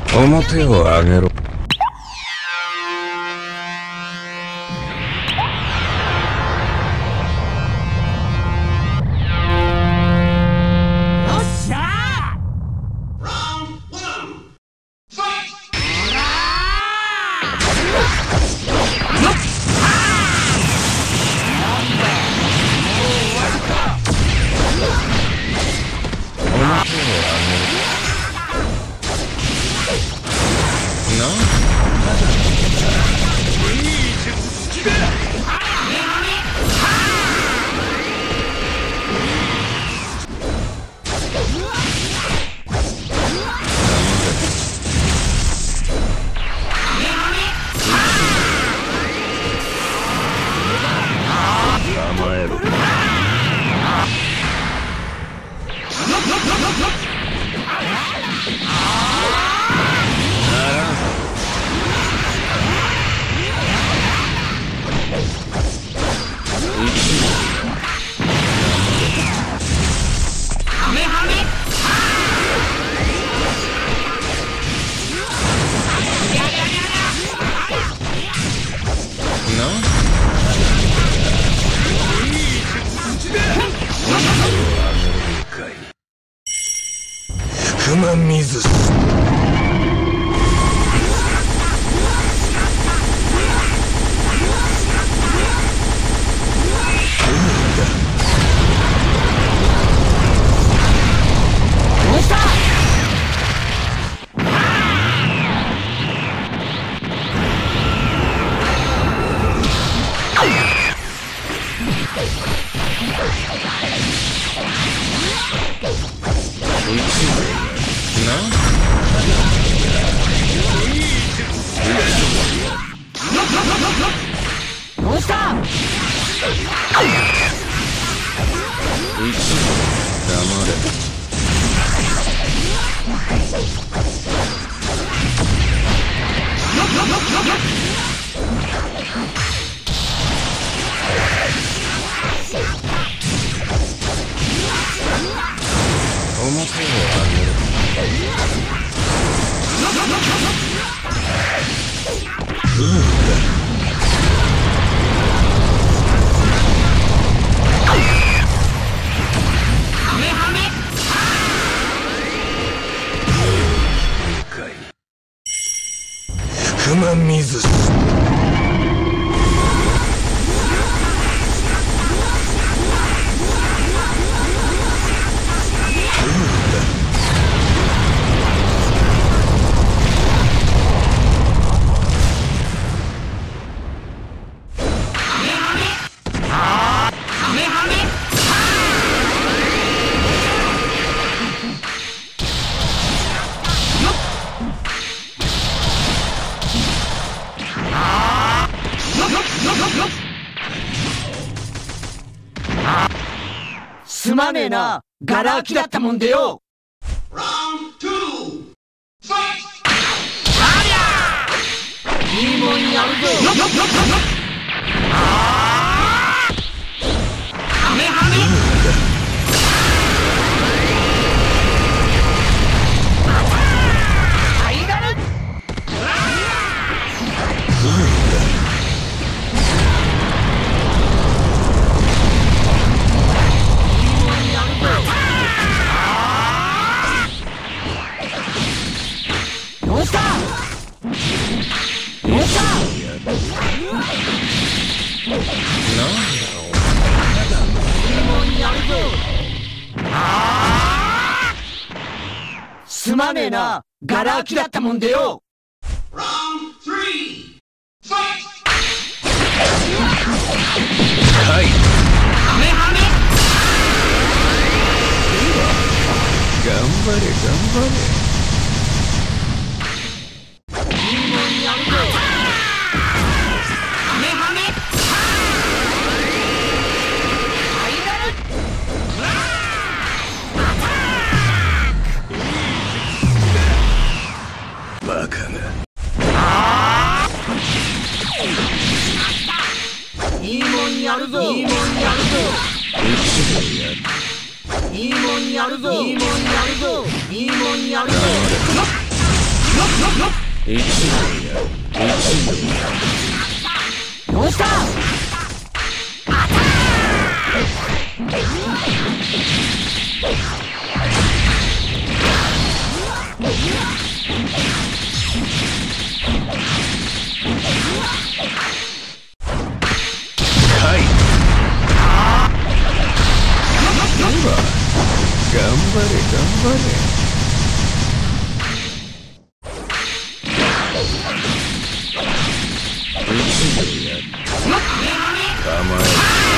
表を上げろ。福間水福間水すまねえな、ガラ空きだったもんでよ。いいもんやるぞ。ハメハメすまねえな、ガラ空きだったもんでよ。はい。ハメハメ。頑張れ頑張れ。いいもんやるぞ。ハメハメ。バカが。いいもんやるぞ。いいもんやるぞ。いいもんやるぞ。いいもんやるぞ。いいもんやるぞ。 一秒や一秒どうしたはい頑張れ頑張れ構え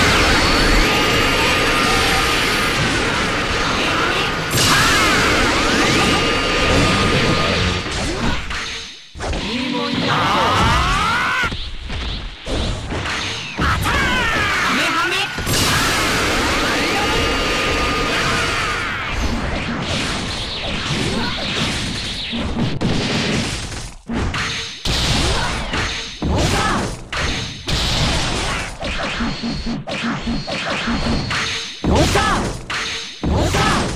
どうしたどうした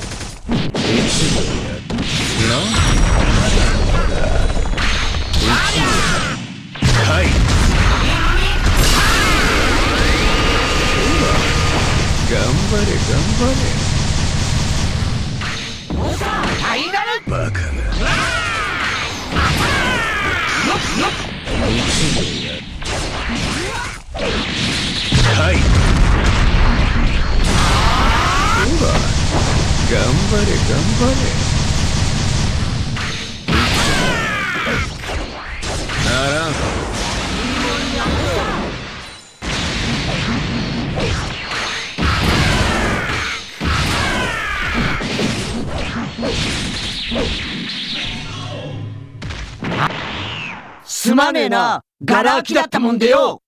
はい頑張れ頑張れどうしたタイガルバカがはい頑張れ頑張れならんすまねえなガラ空きだったもんでよ